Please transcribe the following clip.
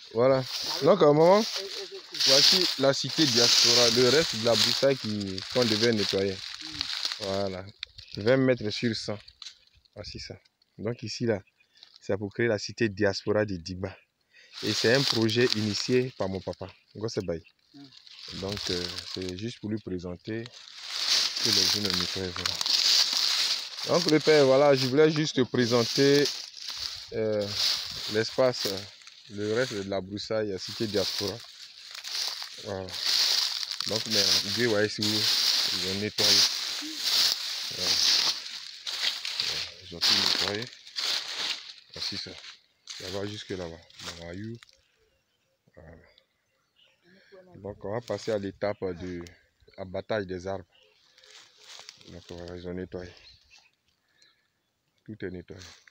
Voilà. Donc, à un moment, voici la cité diaspora, le reste de la broussaille qu'on devait nettoyer. Voilà. 20 mètres sur 100. Voici ça. Donc ici, là, c'est pour créer la cité diaspora de Digba. Et c'est un projet initié par mon papa, Gossebay. Donc, c'est juste pour lui présenter que les jeunes nettoient. Voilà. Donc, le père, voilà, je voulais juste te présenter l'espace, le reste de la broussaille, la cité diaspora. Voilà. Donc, mais vous voyez si ils ont nettoyé. Voilà. Ils ont tout nettoyé. Voici ça. Ça va jusque là-bas. Voilà. Donc, on va passer à l'étape du abattage des arbres. Donc, voilà, ils ont nettoyé. Tout est nettoyé.